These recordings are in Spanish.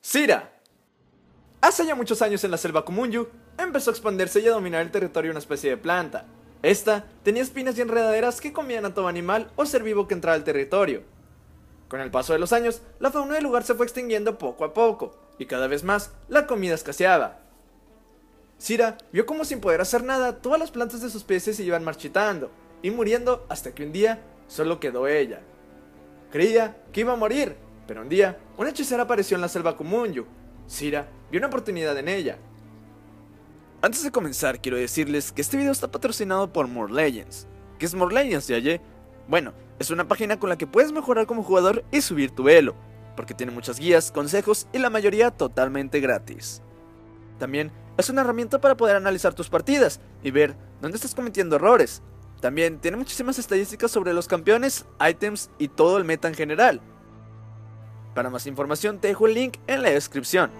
Sira. Hace ya muchos años en la selva Kumunyu, empezó a expandirse y a dominar el territorio una especie de planta. Esta tenía espinas y enredaderas que comían a todo animal o ser vivo que entrara al territorio. Con el paso de los años, la fauna del lugar se fue extinguiendo poco a poco, y cada vez más la comida escaseaba. Sira vio como sin poder hacer nada, todas las plantas de sus pies se iban marchitando y muriendo hasta que un día solo quedó ella. Creía que iba a morir, pero un día una hechicera apareció en la selva Kumunyu. Sira vio una oportunidad en ella. Antes de comenzar, quiero decirles que este video está patrocinado por More Legends. ¿Qué es More Legends, Yaye? Bueno, es una página con la que puedes mejorar como jugador y subir tu elo, porque tiene muchas guías, consejos y la mayoría totalmente gratis. También es una herramienta para poder analizar tus partidas y ver dónde estás cometiendo errores. También tiene muchísimas estadísticas sobre los campeones, ítems y todo el meta en general. Para más información te dejo el link en la descripción.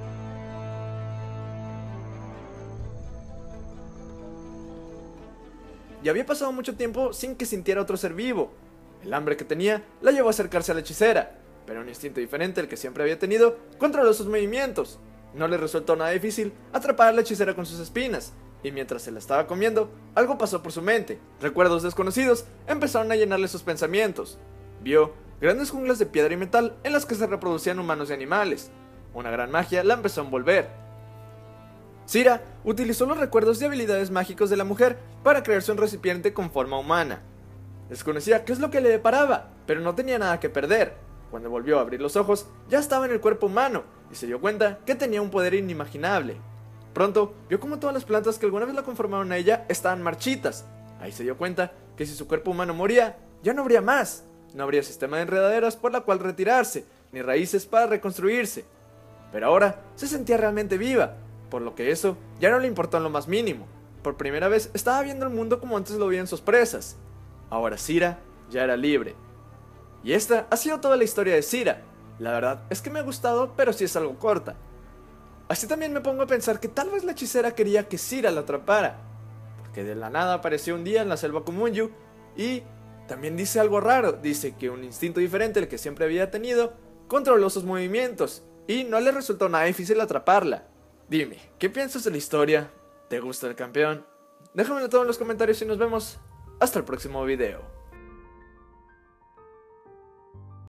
Ya había pasado mucho tiempo sin que sintiera otro ser vivo. El hambre que tenía la llevó a acercarse a la hechicera, pero un instinto diferente al que siempre había tenido controló sus movimientos. No le resultó nada difícil atrapar a la hechicera con sus espinas, y mientras se la estaba comiendo, algo pasó por su mente. Recuerdos desconocidos empezaron a llenarle sus pensamientos. Vio grandes junglas de piedra y metal en las que se reproducían humanos y animales. Una gran magia la empezó a envolver. Sira utilizó los recuerdos y habilidades mágicos de la mujer para crearse un recipiente con forma humana. Desconocía qué es lo que le deparaba, pero no tenía nada que perder. Cuando volvió a abrir los ojos, ya estaba en el cuerpo humano y se dio cuenta que tenía un poder inimaginable. Pronto vio como todas las plantas que alguna vez la conformaron a ella estaban marchitas. Ahí se dio cuenta que si su cuerpo humano moría, ya no habría más. No habría sistema de enredaderas por la cual retirarse, ni raíces para reconstruirse. Pero ahora se sentía realmente viva, por lo que eso ya no le importó en lo más mínimo. Por primera vez estaba viendo el mundo como antes lo veían sus presas. Ahora Sira ya era libre. Y esta ha sido toda la historia de Sira. La verdad es que me ha gustado, pero sí es algo corta. Así también me pongo a pensar que tal vez la hechicera quería que Sira la atrapara, porque de la nada apareció un día en la selva Kumunyu y también dice algo raro. Dice que un instinto diferente al que siempre había tenido controló sus movimientos y no le resultó nada difícil atraparla. Dime, ¿qué piensas de la historia? ¿Te gusta el campeón? Déjamelo todo en los comentarios y nos vemos hasta el próximo video.